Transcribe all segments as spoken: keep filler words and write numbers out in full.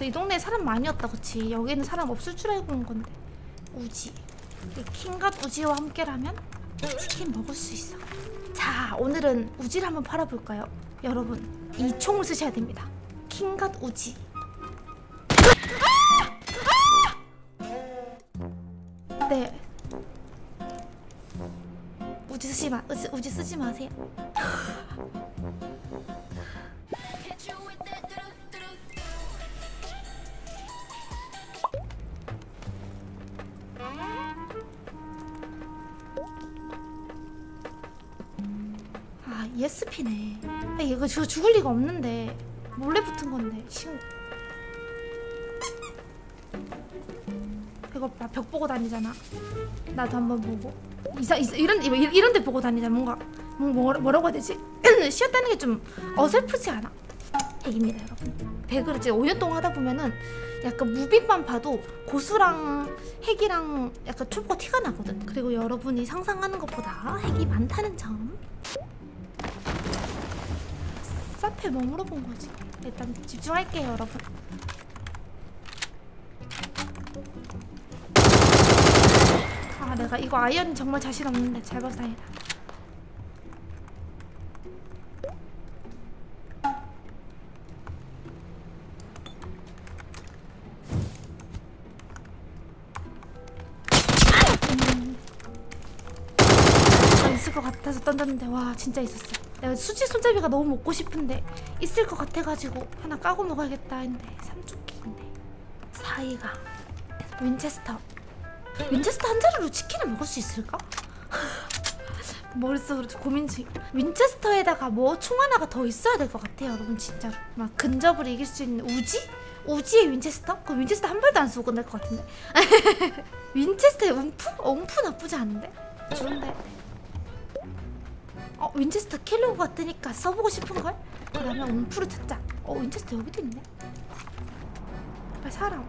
이 동네에 사람 많이 왔다 그치? 여기는 사람 없을 줄 알고 온 건데. 우지. 이 킹갓 우지와 함께라면 치킨 먹을 수 있어. 자, 오늘은 우지를 한번 팔아볼까요? 여러분, 이 총을 쓰셔야 됩니다. 킹갓 우지. 네. 우지 쓰지 마. 우지, 우지 쓰지 마세요. 아, 이에스피네. 아, 이거 저 죽을 리가 없는데 몰래 붙은 건데. 신. 이거 봐, 벽 보고 다니잖아. 나도 한번 보고. 이사, 이사 이런 이런 데 보고 다니자. 뭔가 뭐 뭐라고 해야 되지? 쉬었다는 게 좀 어설프지 않아? 핵입니다, 여러분. 배그를 이제 오 년 동안 하다 보면은 약간 무빙만 봐도 고수랑 핵이랑 약간 좁고 티가 나거든. 그리고 여러분이 상상하는 것보다 핵이 많다는 점. 사페 뭐 물어본 거지? 일단 집중할게요, 여러분. 아, 내가 이거 아이언 정말 자신 없는데 잘 봐서 다행이다. 음. 아, 있을 것 같아서 던졌는데 와, 진짜 있었어. 내가 수지 손잡이가 너무 먹고 싶은데 있을 것 같아가지고 하나 까고 먹어야겠다 했는데 삼조끼인데. 사이가 윈체스터. 윈체스터 한 자루로 치킨을 먹을 수 있을까? 머릿속으로 고민 중. 윈체스터에다가 뭐 총 하나가 더 있어야 될 것 같아요, 여러분. 진짜로 막 근접을 이길 수 있는 우지? 우지의 윈체스터? 그 윈체스터 한 발도 안 쏘고 끝날 것 같은데. 윈체스터의 움프? 어, 움프 나쁘지 않은데? 좋은데. 어, 윈체스터 킬로그가 뜨니까 써보고 싶은걸? 그러면 움프를 찾자. 어, 윈체스터 여기도 있네. 빨리 사람.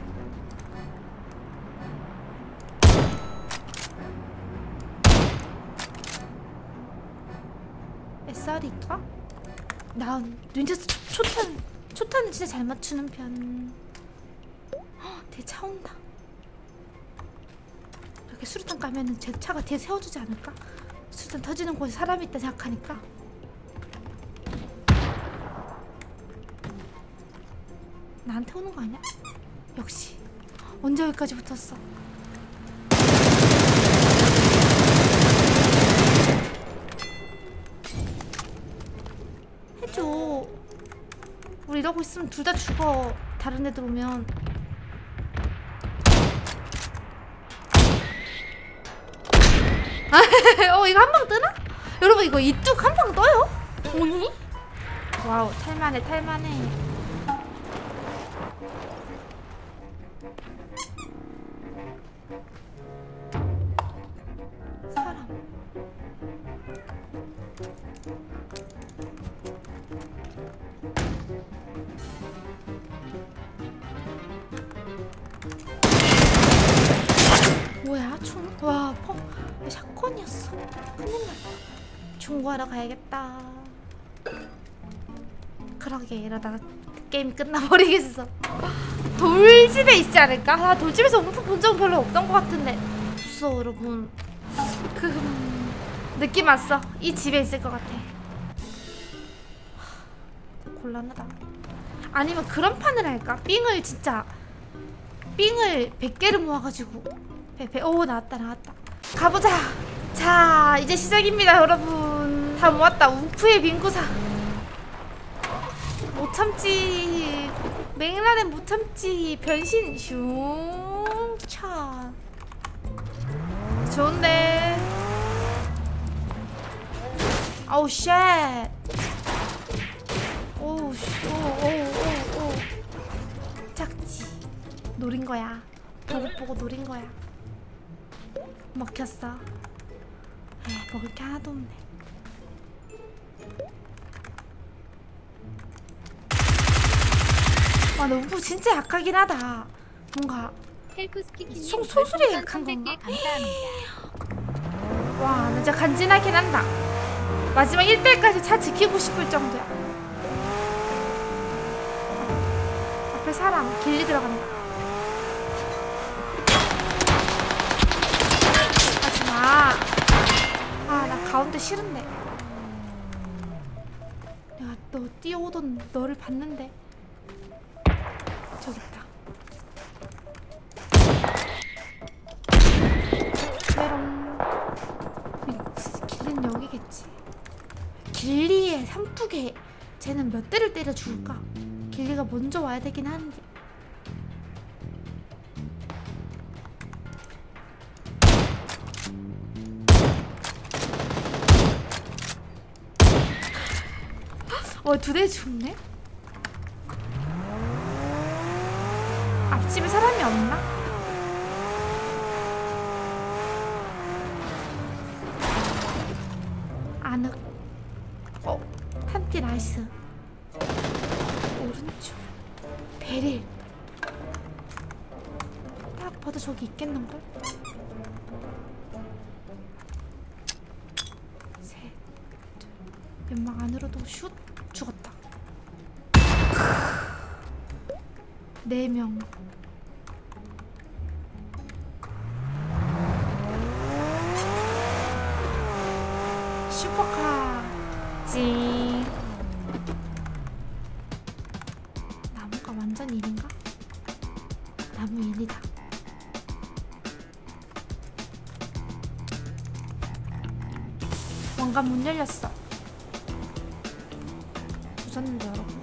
에스알일까? 나 윈체스터 초, 초탄 초탄은 진짜 잘 맞추는 편. 헉, 뒤에 차 온다. 이렇게 수류탄 까면은 제 차가 뒤에 세워주지 않을까? 수류탄 터지는 곳에 사람이 있다 생각하니까. 나한테 오는 거 아니야? 역시 언제 여기까지 붙었어? 해줘. 우리 이러고 있으면 둘 다 죽어. 다른 애들 오면. 어, 이거 한 방 뜨나? 여러분, 이거 이뚝 한 방 떠요? 오니? 와우, 탈만해 탈만해. 사람. 뭐야, 총? 와, 펑. 샷건이었어. 큰일 났다. 중고하러 가야겠다. 그러게, 이러다가 게임 끝나버리겠어. 돌집에 있지 않을까? 아, 돌집에서 움프 본 적은 별로 없던 것 같은데. 없어, 여러분. 그 음, 느낌 왔어. 이 집에 있을 것 같아. 하, 곤란하다. 아니면 그런 판을 할까? 삥을 진짜 삥을 백 개를 모아가지고 배, 배, 오, 나왔다 나왔다. 가보자. 자, 이제 시작입니다, 여러분. 다 모았다. 움프의 빙구사. 못 참지. 맥라렌 못 참지. 변신. 슝. 차. 좋은데. 아우 쉣. 오우 오오오오. 작지. 노린 거야. 보고 보고 노린 거야. 먹혔어. 에이, 먹을 게 하나도 없네. 와, 너무 진짜 약하긴 하다. 뭔가 소, 소술이 약한 건가? 와, 나 진짜 간지나긴 한다. 마지막 일 대까지 차 지키고 싶을 정도야. 앞에 사람 길리 들어간다. 하지마. 아, 나 가운데 싫은데. 내가 너 뛰어오던 너를 봤는데. 저기 있다. 메롱. 길리는 여기겠지. 길리에 삼투개 쟤는 몇 대를 때려 죽을까? 길리가 먼저 와야 되긴 하는데. 어, 두 대 죽네? 앞집에 사람이 없나? 아늑. 어, 한띠 나이스. 오른쪽. 베릴. 딱 봐도 저기 있겠는걸? 셋, 둘. 연막 안으로도 슛. 죽었다. 네 명. 슈퍼카. 찡. 나무가 완전 일인가? 나무 일이다. 왕관 문 열렸어. 부셨는데 여러분.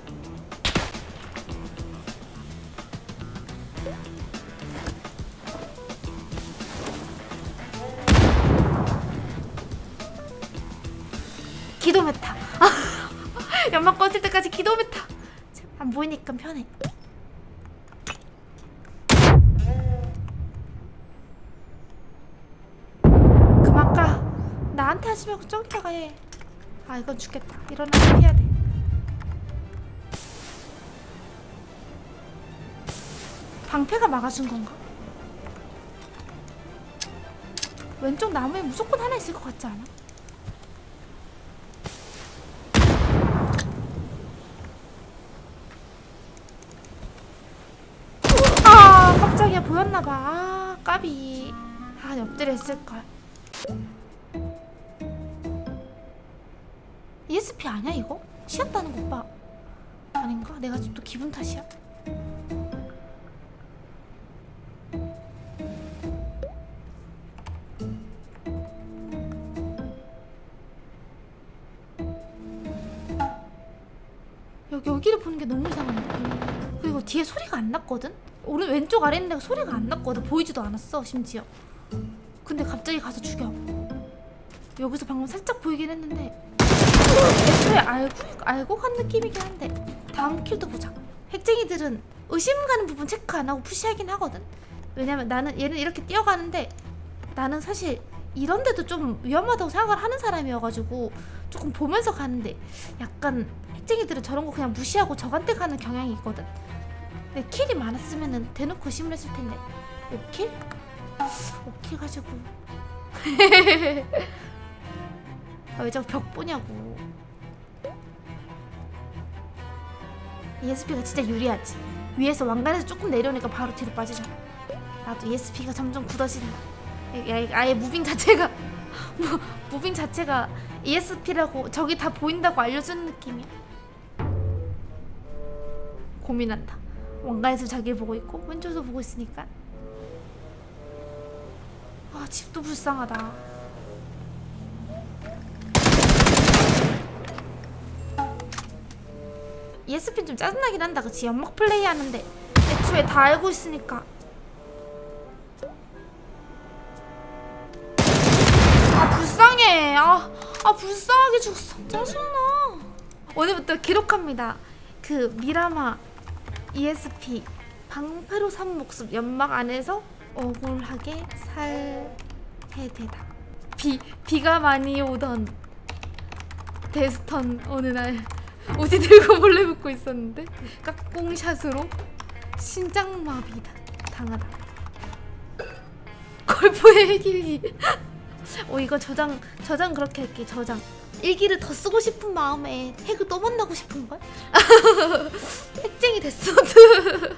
기도 메타. 연막 꺼질 때까지 기도 메타. 안 보이니까 편해. 그만 가. 나한테 하지 말고 저기다가 해. 아, 이건 죽겠다. 일어나서 피해야 돼. 방패가 막아준 건가? 왼쪽 나무에 무조건 하나 있을 것 같지 않아? 아, 깜짝이야. 보였나봐. 아, 까비. 아, 옆들에 있을걸. 이에스피 아니야 이거? 치였다는 거 오빠 아닌가? 내가 또 기분 탓이야? 여기, 여기를 보는 게 너무 이상한데? 그리고 뒤에 소리가 안 났거든? 오른 왼쪽 아래 있는 데가 소리가 안 났거든. 보이지도 않았어 심지어. 근데 갑자기 가서 죽여. 여기서 방금 살짝 보이긴 했는데 애초에 알고, 알고 간 느낌이긴 한데. 다음 킬도 보자. 핵쟁이들은 의심 가는 부분 체크 안 하고 푸시하긴 하거든. 왜냐면 나는 얘는 이렇게 뛰어가는데 나는 사실 이런데도 좀 위험하다고 생각을 하는 사람이어가지고 조금 보면서 가는데 약간 핵쟁이들은 저런 거 그냥 무시하고 저간데 가는 경향이 있거든. 근데 킬이 많았으면은 대놓고 의심을 했을 텐데. 오 킬? 오 킬 가지고 아, 왜 자꾸 벽 보냐고. 이에스피가 진짜 유리하지. 위에서 왕관에서 조금 내려오니까 바로 뒤로 빠지잖아. 나도 이에스피가 점점 굳어진다. 아예 무빙 자체가 무, 무빙 자체가 이에스피라고 저기 다 보인다고 알려주는 느낌이야. 고민한다. 왕관에서 자기를 보고 있고 왼쪽에서 보고 있으니까. 아, 집도 불쌍하다. 이에스피는 좀 짜증나긴 한다. 그치? 연막 플레이 하는데 애초에 다 알고 있으니까. 아, 불쌍해. 아, 아 불쌍하게 죽었어. 짜증나. 오늘부터 기록합니다. 그 미라마 이에스피 방패로 산 목숨 연막 안에서 억울하게 살해되다. 비, 비가 많이 오던 데스턴 어느 날 우지 들고 몰래 붙고 있었는데 깍공샷으로 심장마비 당하다. 골프의 일기. 어, 이거 저장 저장 그렇게 할게. 저장. 일기를 더 쓰고 싶은 마음에 핵을 또 만나고 싶은걸? 핵쟁이 대 데스노트